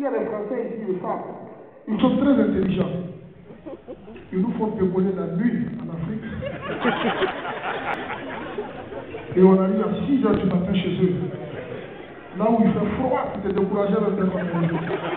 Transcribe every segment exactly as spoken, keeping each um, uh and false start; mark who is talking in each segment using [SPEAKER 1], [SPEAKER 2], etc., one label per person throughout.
[SPEAKER 1] y a les Français ici, les femmes, ils sont très intelligents. Ils nous font décoller la nuit en Afrique. Et on arrive à six heures du matin chez eux. Là où il fait froid, tu t'es découragé avec tes familles.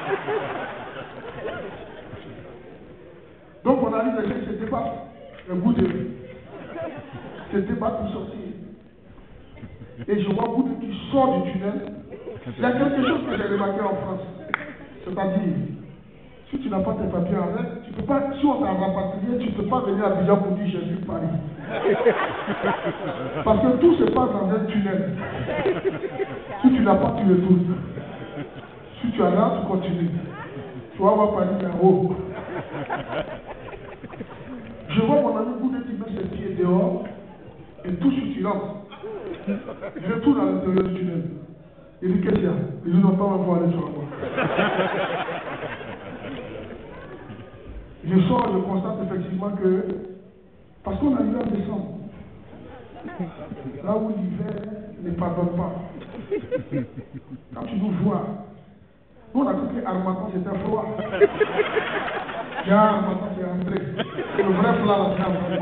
[SPEAKER 1] Donc on arrive, les gens se débattent. Un bout de se débattent pour sortir. Et je vois Bouddha qui sort du tunnel. Il y a quelque chose que j'ai remarqué en France. C'est-à-dire, si tu n'as pas tes papiers en règle, tu peux pas, si on t'a rapatrié, tu ne peux pas venir à Abidjan pour dire Jésus Paris. Parce que tout se passe dans un tunnel. Si tu n'as pas, tu retournes. Si tu as là, tu continues. Tu vas voir Paris en haut. Je vois mon ami Bouddha qui met ses pieds dehors et tout sous silence. Je retourne à l'intérieur du tunnel. Il dit qu'est-ce qu'il y a? Il dit non, pas on va aller sur la voie. Je sors, je constate effectivement que, parce qu'on arrive en décembre, là où l'hiver ne pardonne pas. Quand tu nous vois, nous on a cru que Harmattan c'était froid. Il y a Harmattan qui est entré. C'est le vrai plat là, c'est entré.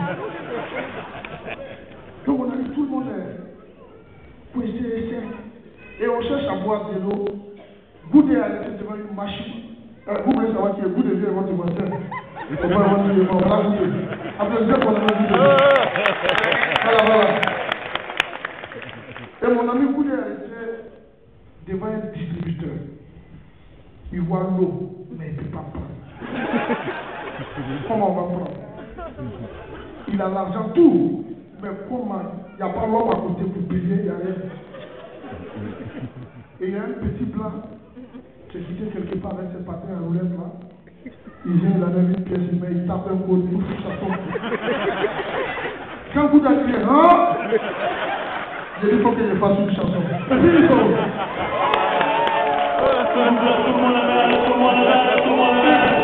[SPEAKER 1] Donc on arrive, tout le monde est poussé, sec. Et on cherche à boire de l'eau. Bouddha est arrêté devant une machine. Euh, vous voulez savoir qui est Bouddha vient votre voisin. On va avoir dit, on va goûter. Après, je vais qu'on a dit. Voilà, voilà. Et mon ami Bouddha est arrêté devant un distributeur. Il voit l'eau, mais il ne peut pas prendre. Comment on va prendre? Il a l'argent, tout. Mais comment? Il n'y a pas l'homme à côté pour payer, il n'y a rien. Et il y a un petit blanc qui est quitté quelque part avec ses patins à roulette là. Il vient, il a même une pièce, mais il tape un coup, il fout sa tombe. Quand vous avez dit, hein? J'ai dit, il faut que je fasse une chanson. C'est fini, ça. Tout le monde là, tout le monde là, tout le monde là.